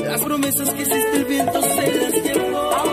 Las promesas que hiciste el viento se las llevó.